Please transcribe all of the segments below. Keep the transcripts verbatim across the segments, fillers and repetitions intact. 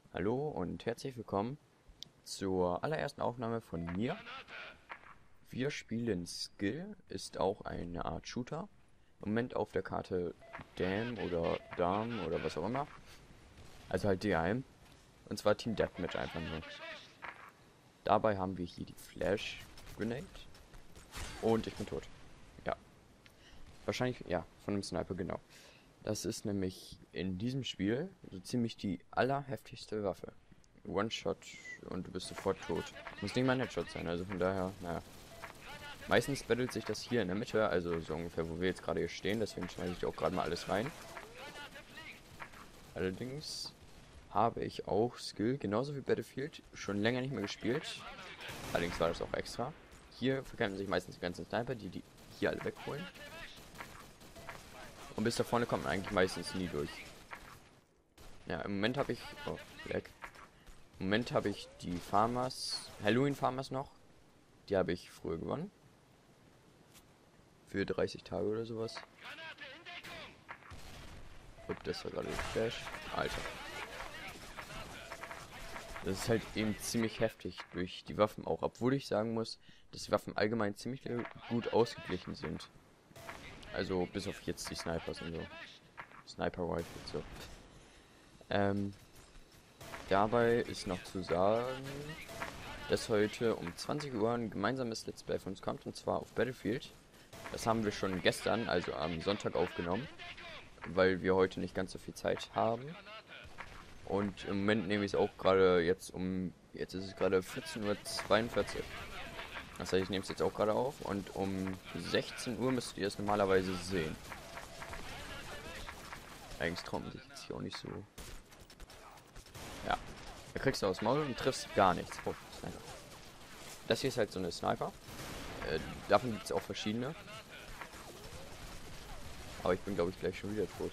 Hallo und herzlich willkommen zur allerersten Aufnahme von mir. Wir spielen Skill, ist auch eine Art Shooter. Im Moment auf der Karte Dam oder Dam oder was auch immer. Also halt D A M. Und zwar Team Deathmatch einfach nur. Dabei haben wir hier die Flash Grenade. Und ich bin tot. Ja. Wahrscheinlich, ja, von einem Sniper, genau. Das ist nämlich in diesem Spiel so ziemlich die allerheftigste Waffe. One-Shot und du bist sofort tot. Muss nicht mal ein Headshot sein, also von daher, naja. Meistens battelt sich das hier in der Mitte, also so ungefähr, wo wir jetzt gerade hier stehen, deswegen schmeiße ich auch gerade mal alles rein. Allerdings habe ich auch Skill, genauso wie Battlefield, schon länger nicht mehr gespielt. Allerdings war das auch extra. Hier verkämpfen sich meistens die ganzen Sniper, die die hier alle wegholen. Und bis da vorne kommt man eigentlich meistens nie durch. Ja, im Moment habe ich... Oh, weg. Im Moment habe ich die Farmers... Halloween Farmers noch. Die habe ich früher gewonnen. Für dreißig Tage oder sowas. Upp, das war gerade Flash. Alter. Das ist halt eben ziemlich heftig durch die Waffen auch. Obwohl ich sagen muss, dass die Waffen allgemein ziemlich gut ausgeglichen sind. Also bis auf jetzt die Snipers und so. Sniper Rifle so. Ähm, dabei ist noch zu sagen, dass heute um zwanzig Uhr ein gemeinsames Let's Play von uns kommt, und zwar auf Battlefield. Das haben wir schon gestern, also am Sonntag, aufgenommen, weil wir heute nicht ganz so viel Zeit haben. Und im Moment nehme ich es auch gerade jetzt um, jetzt ist es gerade vierzehn Uhr zweiundvierzig. Das heißt, ich nehme es jetzt auch gerade auf und um sechzehn Uhr müsst ihr es normalerweise sehen. Eigentlich traut man sich jetzt hier auch nicht so. Ja. Da kriegst du aufs Maul und triffst gar nichts. Oh, Sniper. Das hier ist halt so eine Sniper. Äh, davon gibt es auch verschiedene. Aber ich bin, glaube ich, gleich schon wieder tot.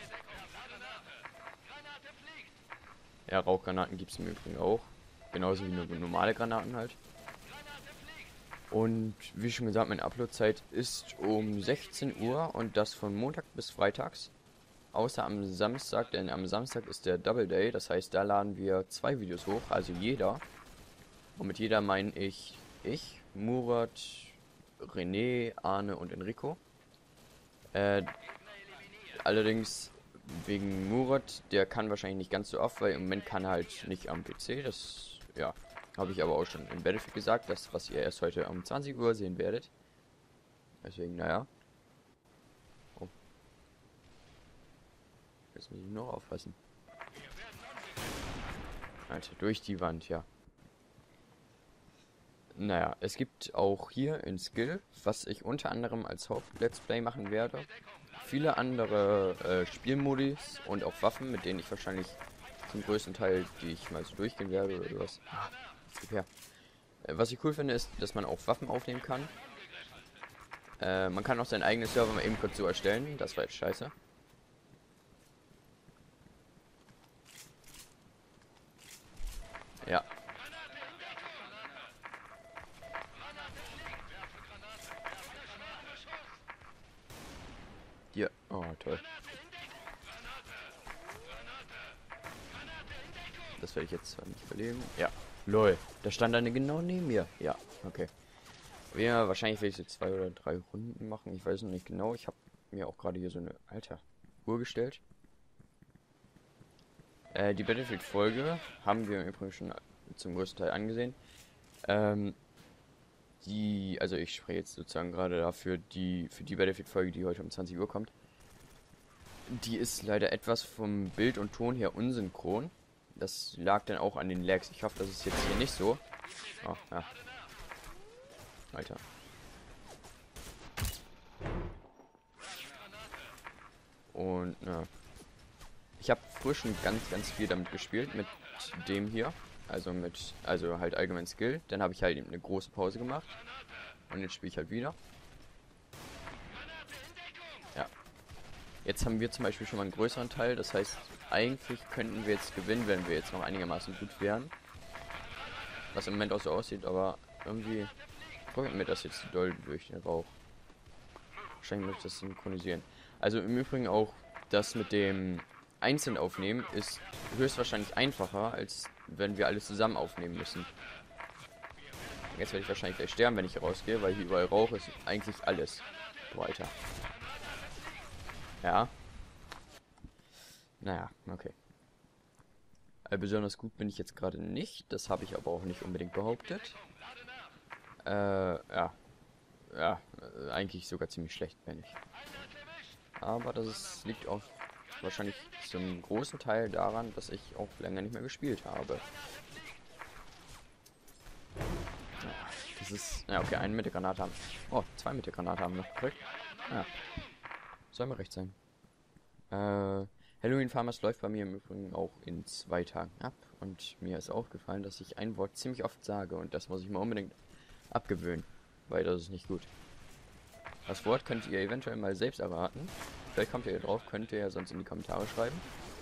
Ja, Rauchgranaten gibt es im Übrigen auch. Genauso wie nur normale Granaten halt. Und wie schon gesagt, meine Uploadzeit ist um sechzehn Uhr und das von Montag bis Freitags. Außer am Samstag, denn am Samstag ist der Double Day, das heißt, da laden wir zwei Videos hoch, also jeder. Und mit jeder meine ich ich, Murat, René, Arne und Enrico. Äh, allerdings wegen Murat, der kann wahrscheinlich nicht ganz so oft, weil im Moment kann er halt nicht am P C. Das, ja, habe ich aber auch schon in Battlefield gesagt, das, was ihr erst heute um zwanzig Uhr sehen werdet. Deswegen, naja. Oh. Jetzt muss ich noch aufpassen. Alter, durch die Wand, ja. Naja, es gibt auch hier in Skill, was ich unter anderem als Haupt-Let's Play machen werde, viele andere äh, Spielmodis und auch Waffen, mit denen ich wahrscheinlich zum größten Teil, die ich mal so durchgehen werde oder sowas. Ja. Äh, was ich cool finde, ist, dass man auch Waffen aufnehmen kann. Äh, man kann auch seinen eigenen Server mal eben kurz so erstellen. Das war jetzt scheiße. Ja. Hier. Oh, toll. Das werde ich jetzt zwar nicht verleben. Ja. Lol. Da stand eine genau neben mir. Ja, okay. Ja, wahrscheinlich will ich jetzt zwei oder drei Runden machen. Ich weiß noch nicht genau. Ich habe mir auch gerade hier so eine alter Uhr gestellt. Äh, die Battlefield-Folge haben wir im Übrigen schon zum größten Teil angesehen. Ähm, die, also ich spreche jetzt sozusagen gerade dafür, die, für die Battlefield-Folge, die heute um zwanzig Uhr kommt. Die ist leider etwas vom Bild und Ton her unsynchron. Das lag dann auch an den Lags. Ich hoffe, das ist jetzt hier nicht so. Oh, ja. Alter. Und, na. Ich habe früher schon ganz, ganz viel damit gespielt, mit dem hier. Also mit, also halt allgemein Skill. Dann habe ich halt eben eine große Pause gemacht. Und jetzt spiele ich halt wieder. Ja. Jetzt haben wir zum Beispiel schon mal einen größeren Teil. Das heißt, eigentlich könnten wir jetzt gewinnen, wenn wir jetzt noch einigermaßen gut wären. Was im Moment auch so aussieht, aber irgendwie freut mir das jetzt doll durch den Rauch. Wahrscheinlich muss ich das synchronisieren. Also im Übrigen auch das mit dem einzeln aufnehmen ist höchstwahrscheinlich einfacher, als wenn wir alles zusammen aufnehmen müssen. Jetzt werde ich wahrscheinlich gleich sterben, wenn ich hier rausgehe, weil hier überall Rauch ist. Eigentlich alles. Boah, Alter. Ja. Naja, okay. Äh, besonders gut bin ich jetzt gerade nicht. Das habe ich aber auch nicht unbedingt behauptet. Äh, ja. Ja, äh, eigentlich sogar ziemlich schlecht bin ich. Aber das ist, liegt auch wahrscheinlich zum großen Teil daran, dass ich auch länger nicht mehr gespielt habe. Das ist... Ja, okay, eine mit der Granate haben... Oh, zwei mit der Granate haben wir noch gekriegt. Ja. Soll mir recht sein. Äh... Halloween Farmers läuft bei mir im Übrigen auch in zwei Tagen ab. Und mir ist aufgefallen, dass ich ein Wort ziemlich oft sage. Und das muss ich mir unbedingt abgewöhnen. Weil das ist nicht gut. Das Wort könnt ihr eventuell mal selbst erraten. Vielleicht kommt ihr drauf, könnt ihr ja sonst in die Kommentare schreiben.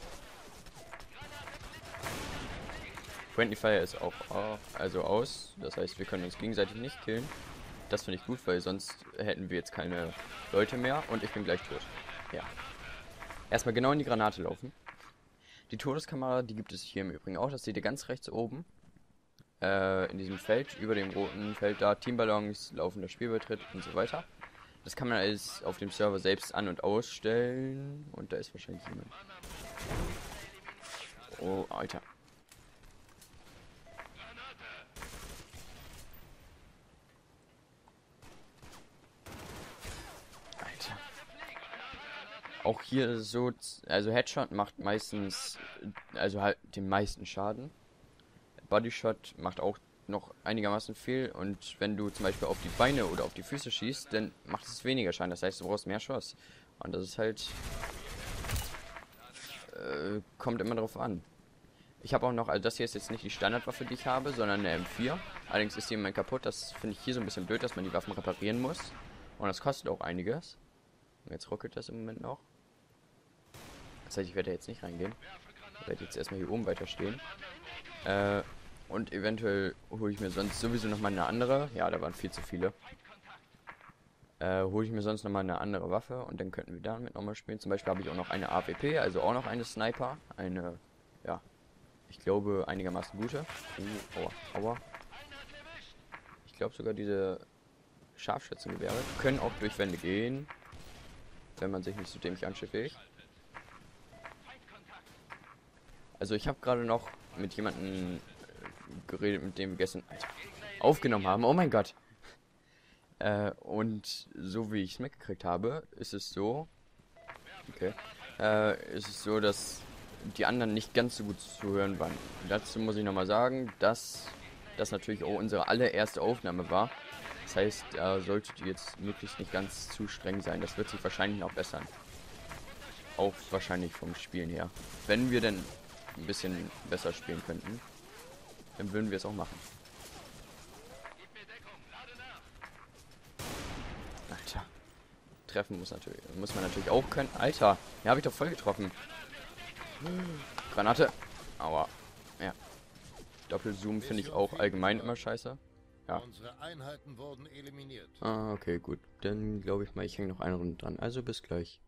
Friendly Fire ist auch uh, also aus. Das heißt, wir können uns gegenseitig nicht killen. Das finde ich gut, weil sonst hätten wir jetzt keine Leute mehr. Und ich bin gleich tot. Ja. Erstmal genau in die Granate laufen. Die Todeskamera, die gibt es hier im Übrigen auch. Das seht ihr ganz rechts oben. Äh, in diesem Feld, über dem roten Feld da. Teamballons, laufender Spielbetritt und so weiter. Das kann man alles auf dem Server selbst an- und ausstellen. Und da ist wahrscheinlich jemand. Oh, Alter. Alter. Auch hier ist es so, also Headshot macht meistens, also halt den meisten Schaden. Bodyshot macht auch noch einigermaßen viel, und wenn du zum Beispiel auf die Beine oder auf die Füße schießt, dann macht es weniger Schaden. Das heißt, du brauchst mehr Schuss. Und das ist halt... Äh, kommt immer drauf an. Ich habe auch noch, also das hier ist jetzt nicht die Standardwaffe, die ich habe, sondern eine M vier. Allerdings ist die im Moment kaputt. Das finde ich hier so ein bisschen blöd, dass man die Waffen reparieren muss. Und das kostet auch einiges. Und jetzt ruckelt das im Moment noch. Das heißt, ich werde da jetzt nicht reingehen. Ich werde jetzt erstmal hier oben weiter stehen. Äh... Und eventuell hole ich mir sonst sowieso nochmal eine andere. Ja, da waren viel zu viele. Äh, hole ich mir sonst nochmal eine andere Waffe und dann könnten wir damit nochmal spielen. Zum Beispiel habe ich auch noch eine A W P, also auch noch eine Sniper. Eine, ja, ich glaube einigermaßen gute. Uh, aua, aua. Ich glaube sogar diese Scharfschützengewehre können auch durch Wände gehen. Wenn man sich nicht so dämlich anschifft wie ich. Also ich habe gerade noch mit jemandem geredet, mit dem wir gestern Alter, aufgenommen haben. Oh mein Gott. Äh, und so wie ich es mitgekriegt habe, ist es so, okay, äh, ist es so, dass die anderen nicht ganz so gut zu hören waren. Dazu muss ich nochmal sagen, dass das natürlich auch unsere allererste Aufnahme war. Das heißt, da solltet ihr jetzt möglichst nicht ganz zu streng sein. Das wird sich wahrscheinlich noch bessern. Auch wahrscheinlich vom Spielen her. Wenn wir denn ein bisschen besser spielen könnten, dann würden wir es auch machen. Alter. Treffen muss natürlich, muss man natürlich auch können. Alter, ja, habe ich doch voll getroffen. Granate. Aua. Ja. Doppelzoom finde ich auch allgemein immer scheiße. Ja. Unsere Einheiten wurden eliminiert. Ah, okay, gut. Dann glaube ich mal, ich hänge noch eine Runde dran. Also bis gleich.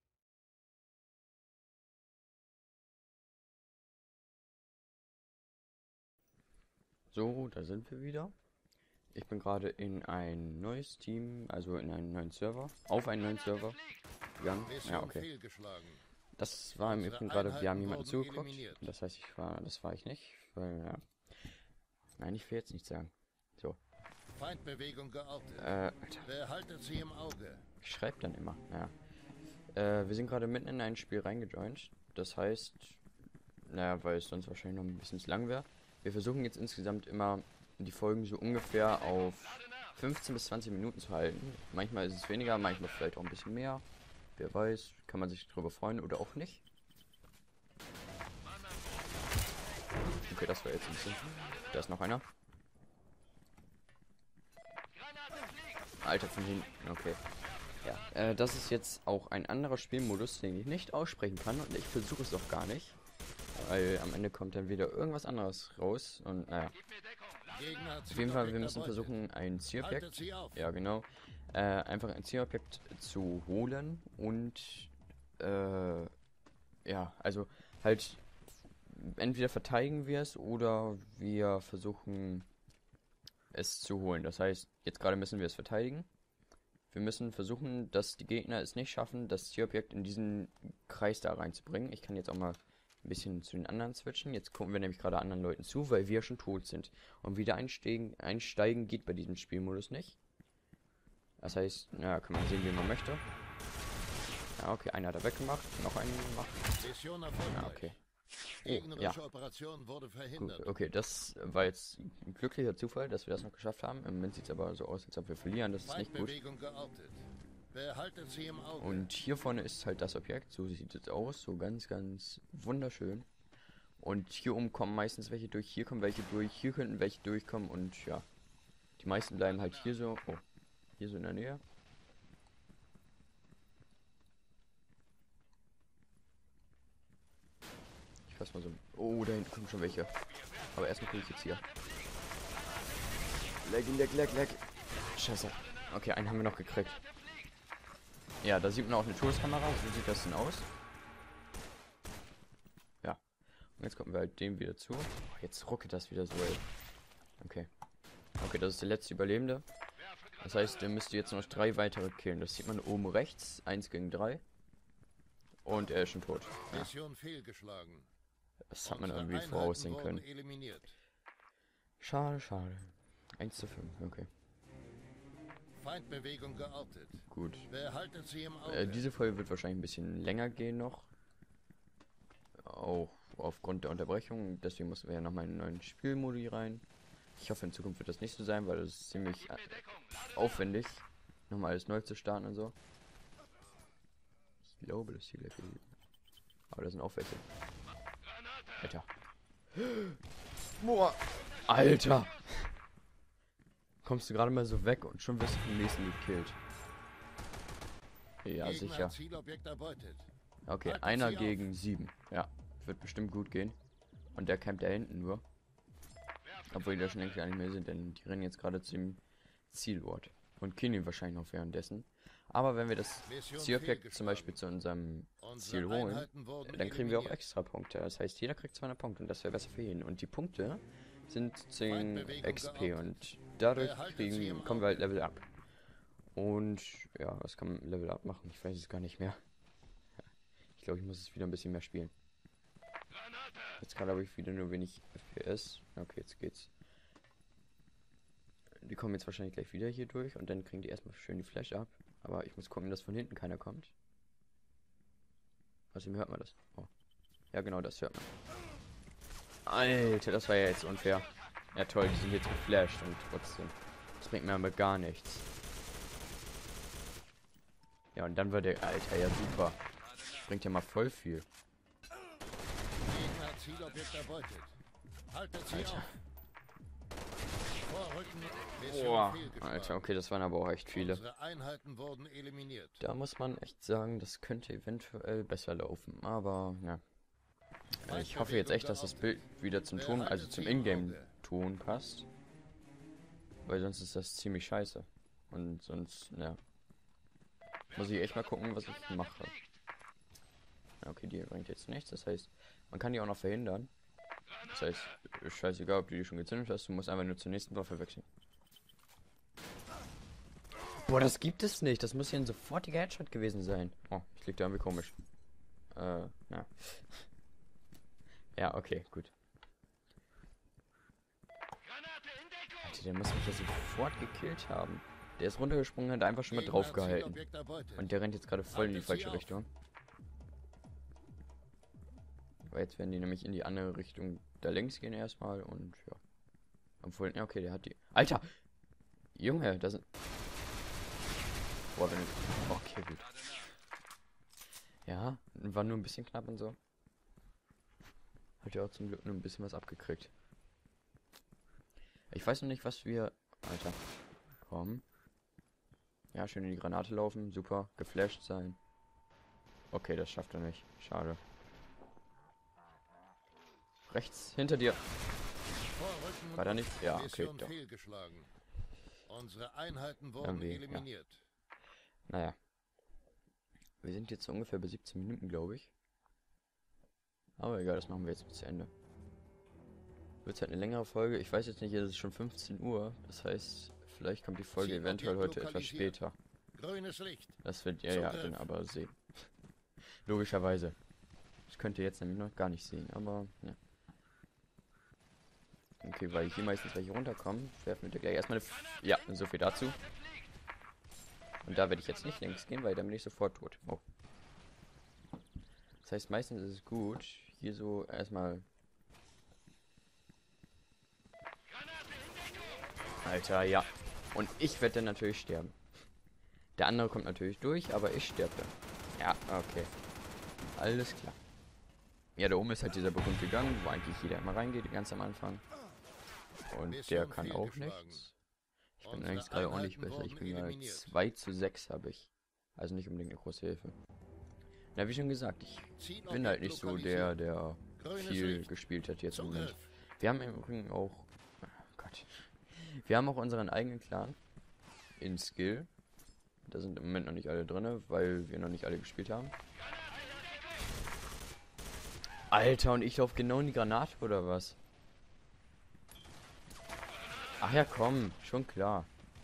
So, da sind wir wieder. Ich bin gerade in ein neues Team, also in einen neuen Server, auf einen neuen Server gegangen. Ja, okay. Das war im Übrigen gerade, wir haben jemanden zugeguckt. Das heißt, ich war, das war ich nicht, weil, ja. Nein, ich will jetzt nichts sagen. So. Feindbewegung geortet. Äh, Alter. Behaltet sie im Auge. Ich schreibe dann immer, ja. Äh, wir sind gerade mitten in ein Spiel reingejoint. Das heißt, naja, weil es sonst wahrscheinlich noch ein bisschen zu lang wäre. Wir versuchen jetzt insgesamt immer die Folgen so ungefähr auf fünfzehn bis zwanzig Minuten zu halten. Manchmal ist es weniger, manchmal vielleicht auch ein bisschen mehr. Wer weiß, kann man sich darüber freuen oder auch nicht. Okay, das war jetzt ein bisschen... Da ist noch einer. Alter, von hinten, okay. Ja, äh, das ist jetzt auch ein anderer Spielmodus, den ich nicht aussprechen kann, und ich versuche es auch gar nicht. Weil am Ende kommt dann wieder irgendwas anderes raus und naja. Auf jeden Fall, wir müssen versuchen, ein Zielobjekt, ja genau, äh, einfach ein Zielobjekt zu holen und äh, ja, also halt entweder verteidigen wir es oder wir versuchen es zu holen. Das heißt, jetzt gerade müssen wir es verteidigen. Wir müssen versuchen, dass die Gegner es nicht schaffen, das Zielobjekt in diesen Kreis da reinzubringen. Ich kann jetzt auch mal ein bisschen zu den anderen switchen. Jetzt gucken wir nämlich gerade anderen Leuten zu, weil wir schon tot sind. Und wieder einsteigen, einsteigen geht bei diesem Spielmodus nicht. Das heißt, ja, kann man sehen, wie man möchte. Ja, okay, einer hat er weggemacht. Noch einen gemacht. Mission erfolgreich. Ja, okay. Oh, Gegnerische ja. Operation wurde verhindert. Gut, okay, das war jetzt ein glücklicher Zufall, dass wir das noch geschafft haben. Im Moment sieht es aber so aus, als ob wir verlieren. Das ist nicht gut. Feindbewegung geortet. Behaltet sie im Auge. Und hier vorne ist halt das Objekt. So sieht es aus. So ganz, ganz wunderschön. Und hier oben kommen meistens welche durch. Hier kommen welche durch. Hier könnten welche durchkommen. Und ja, die meisten bleiben halt hier so. Oh, hier so in der Nähe. Ich fass mal so. Oh, da hinten kommen schon welche. Aber erstmal gucke ich jetzt hier. Leg, leg, leg, leg. Scheiße. Okay, einen haben wir noch gekriegt. Ja, da sieht man auch eine Todeskamera. So sieht das denn aus. Ja. Und jetzt kommen wir halt dem wieder zu. Oh, jetzt ruckelt das wieder so, ey. Okay. Okay, das ist der letzte Überlebende. Das heißt, der müsste jetzt noch drei weitere killen. Das sieht man oben rechts. Eins gegen drei. Und er ist schon tot. Ja. Mission fehlgeschlagen. Das hat man Unsere irgendwie Einheiten voraussehen wurden können. eliminiert. Schade, schade. eins zu fünf, okay. Feindbewegung geortet. Gut. Behaltet sie im Auge. Äh, diese Folge wird wahrscheinlich ein bisschen länger gehen noch. Auch aufgrund der Unterbrechung. Deswegen mussten wir ja nochmal in einen neuen Spielmodi rein. Ich hoffe, in Zukunft wird das nicht so sein, weil das ist ziemlich äh, aufwendig, nochmal alles neu zu starten und so. Ich glaube, das hier Level. Aber da sind auch welche. Alter. Boah. Alter. Kommst du gerade mal so weg und schon wirst du vom nächsten gekillt. Ja, Gegner sicher. Zielobjekt erbeutet. Okay, Halten einer Sie auf. gegen sieben. Ja, wird bestimmt gut gehen. Und der campt da hinten nur. Obwohl die da schon längst gar nicht mehr sind, denn die rennen jetzt gerade zum Zielort. Und killen ihn wahrscheinlich noch währenddessen. Aber wenn wir das Mission Zielobjekt zum fehlgeschlagen. Beispiel zu unserem Unsere Ziel holen, Einheiten wurden dann kriegen wir auch eliminiert. extra Punkte. Das heißt, jeder kriegt zweihundert Punkte und das wäre besser für jeden. Und die Punkte sind zehn Feindbewegung X P geortet. und dadurch Behalten Sie kriegen, im kommen wir halt Auge. Level up. Und ja, was kann man Level up machen? Ich weiß es gar nicht mehr. Ich glaube, ich muss es wieder ein bisschen mehr spielen. Jetzt gerade habe ich wieder nur wenig F P S. Okay, jetzt geht's. Die kommen jetzt wahrscheinlich gleich wieder hier durch und dann kriegen die erstmal schön die Flash ab. Aber ich muss gucken, dass von hinten keiner kommt. Außerdem hört man das. Oh. Ja, genau, das hört man. Alter, das war ja jetzt unfair. Ja toll, die sind jetzt geflasht und trotzdem. Das bringt mir aber gar nichts. Ja, und dann war der... Alter, ja super. Bringt ja mal voll viel. Gegner Zielobjekt erbeutet. Haltet sie Alter. auf. Vorrücken. Mission Boah, fehlgeschlagen. Alter, okay, das waren aber auch echt viele. Unsere Einheiten wurden eliminiert. Da muss man echt sagen, das könnte eventuell besser laufen. Aber, ja. Äh, Ich hoffe jetzt echt, dass das Bild wieder zum Ton, also zum Ingame-Ton passt. Weil sonst ist das ziemlich scheiße. Und sonst, ja. Muss ich echt mal gucken, was ich mache. Ja, okay, die bringt jetzt nichts. Das heißt, man kann die auch noch verhindern. Das heißt, ist scheißegal, ob du die schon gezündet hast. Du musst einfach nur zur nächsten Waffe wechseln. Boah, das gibt es nicht. Das muss ja ein sofortiger Headshot gewesen sein. Oh, ich lieg da irgendwie komisch. Äh, ja. Ja, okay, gut. Alter, der muss mich ja sofort gekillt haben. Der ist runtergesprungen und hat einfach schon mal drauf gehalten. Zielobjekt erbeutet. Und der rennt jetzt gerade voll in die Haltet sie falsche auf. Richtung. Weil jetzt werden die nämlich in die andere Richtung da links gehen erstmal und ja. Obwohl, ja, okay, der hat die. Alter! Junge, da sind. Boah, wenn du. Okay, gut. Ja, war nur ein bisschen knapp und so. Hat ja auch zum Glück nur ein bisschen was abgekriegt. Ich weiß noch nicht, was wir. Alter. Komm. Ja, schön in die Granate laufen. Super. Geflasht sein. Okay, das schafft er nicht. Schade. Rechts, hinter dir. Vorrücken. War da nicht? Ja, okay, Mission doch. fehlgeschlagen. Unsere Einheiten wurden Irgendwie, ja. eliminiert. Naja. Wir sind jetzt so ungefähr bei siebzehn Minuten, glaube ich. Aber egal, das machen wir jetzt bis zu Ende. Wird halt eine längere Folge. Ich weiß jetzt nicht, es ist schon fünfzehn Uhr. Das heißt, vielleicht kommt die Folge eventuell heute etwas später. Grünes Licht. Das wird ihr ja dann aber sehen. Logischerweise. Das könnt ihr jetzt nämlich noch gar nicht sehen, aber ja. Okay, weil hier meistens welche runterkommen, werfen wir gleich erstmal eine... F ja, so viel dazu. Und da werde ich jetzt nicht längs gehen, weil dann bin ich sofort tot. Oh. Das heißt, meistens ist es gut, hier so erstmal... Alter, ja. Und ich werde dann natürlich sterben. Der andere kommt natürlich durch, aber ich sterbe dann. Ja, okay. Alles klar. Ja, da oben ist halt dieser berühmte Gang, wo eigentlich jeder immer reingeht, ganz am Anfang. Und der kann auch nichts. Ich bin allerdings gerade auch nicht besser. Ich bin mal zwei zu sechs habe ich. Also nicht unbedingt eine große Hilfe. Na, wie schon gesagt, ich bin halt nicht so der, der viel gespielt hat jetzt im Moment. Wir haben im Übrigen auch... Oh Gott. Wir haben auch unseren eigenen Clan in Skill. Da sind im Moment noch nicht alle drin, weil wir noch nicht alle gespielt haben. Alter, und ich laufe genau in die Granate, oder was? Ach ja, komm, schon klar.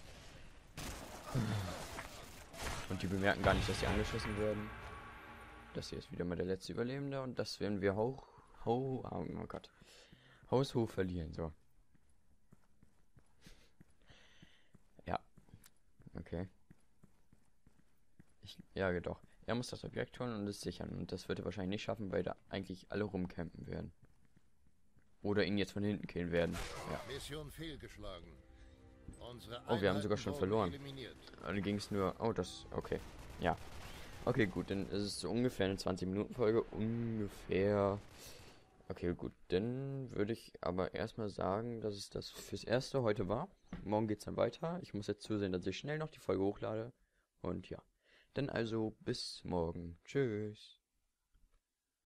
Und die bemerken gar nicht, dass sie angeschossen werden. Das hier ist wieder mal der letzte Überlebende und das werden wir hoch, hoch, oh Gott, haushoch verlieren, so. Ja, okay. Ich, ja, doch. Er muss das Objekt holen und es sichern. Und das wird er wahrscheinlich nicht schaffen, weil da eigentlich alle rumcampen werden. Oder ihn jetzt von hinten killen werden. Ja. Mission fehlgeschlagen. Unsere Oh, wir haben sogar schon verloren. eliminiert. Dann ging es nur... Oh, das... Okay. Ja. Okay, gut. Dann ist es so ungefähr eine zwanzig Minuten Folge. Ungefähr... Okay, gut. Dann würde ich aber erstmal sagen, dass es das fürs Erste heute war. Morgen geht es dann weiter. Ich muss jetzt zusehen, dass ich schnell noch die Folge hochlade. Und ja. Dann also bis morgen. Tschüss.